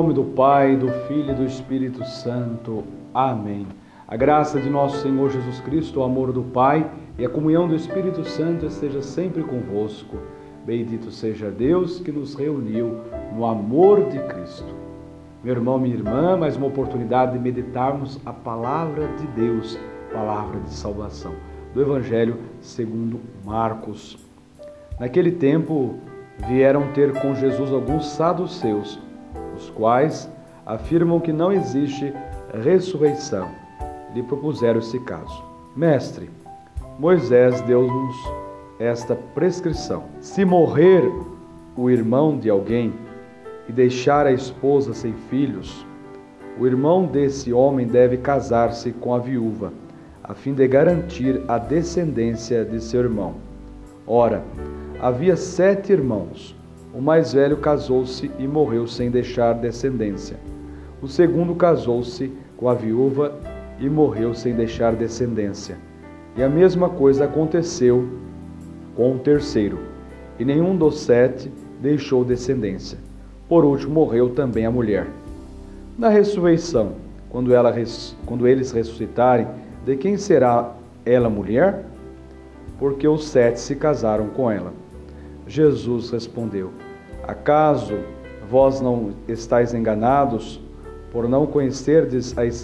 nome do Pai, do Filho e do Espírito Santo. Amém. A graça de nosso Senhor Jesus Cristo, o amor do Pai e a comunhão do Espírito Santo esteja sempre convosco. Bendito seja Deus que nos reuniu no amor de Cristo. Meu irmão, minha irmã, mais uma oportunidade de meditarmos a palavra de Deus, palavra de salvação, do Evangelho segundo Marcos. Naquele tempo, vieram ter com Jesus alguns saduceus, os quais afirmam que não existe ressurreição. Lhe propuseram esse caso. Mestre, Moisés deu-nos esta prescrição: se morrer o irmão de alguém e deixar a esposa sem filhos, o irmão desse homem deve casar-se com a viúva, a fim de garantir a descendência de seu irmão. Ora, havia 7 irmãos. O mais velho casou-se e morreu sem deixar descendência. O segundo casou-se com a viúva e morreu sem deixar descendência. E a mesma coisa aconteceu com o terceiro, e nenhum dos 7 deixou descendência. Por último, morreu também a mulher. Na ressurreição, quando eles ressuscitarem, de quem será ela mulher? Porque os 7 se casaram com ela. Jesus respondeu: acaso vós não estáis enganados por não conhecerdes as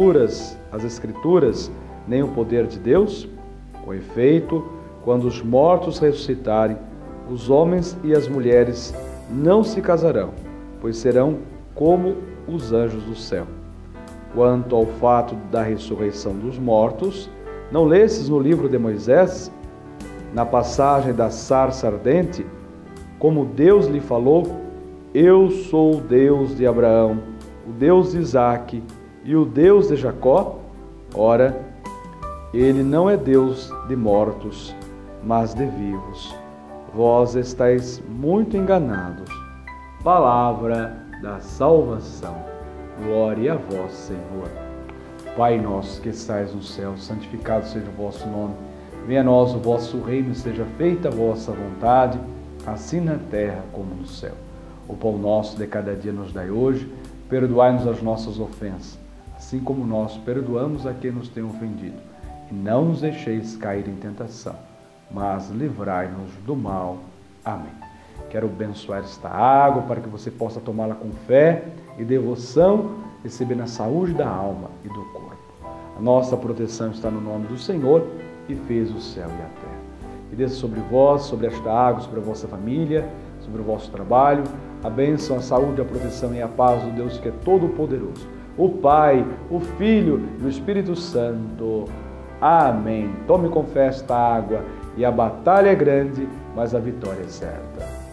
Escrituras, nem o poder de Deus? Com efeito, quando os mortos ressuscitarem, os homens e as mulheres não se casarão, pois serão como os anjos do céu. Quanto ao fato da ressurreição dos mortos, não lestes no livro de Moisés, na passagem da sarça ardente, como Deus lhe falou: eu sou o Deus de Abraão, o Deus de Isaque e o Deus de Jacó? Ora, ele não é Deus de mortos, mas de vivos. Vós estáis muito enganados. Palavra da salvação. Glória a vós, Senhor. Pai nosso que estais no céu, santificado seja o vosso nome. Venha a nós o vosso reino, seja feita a vossa vontade, assim na terra como no céu. O pão nosso de cada dia nos dai hoje, perdoai-nos as nossas ofensas, assim como nós perdoamos a quem nos tem ofendido. E não nos deixeis cair em tentação, mas livrai-nos do mal. Amém. Quero abençoar esta água para que você possa tomá-la com fé e devoção, recebendo a saúde da alma e do corpo. A nossa proteção está no nome do Senhor, que fez o céu e a terra. E desça sobre vós, sobre esta água, sobre a vossa família, sobre o vosso trabalho, a bênção, a saúde, a proteção e a paz do Deus que é todo-poderoso, o Pai, o Filho e o Espírito Santo. Amém. Tome com fé esta água, e a batalha é grande, mas a vitória é certa.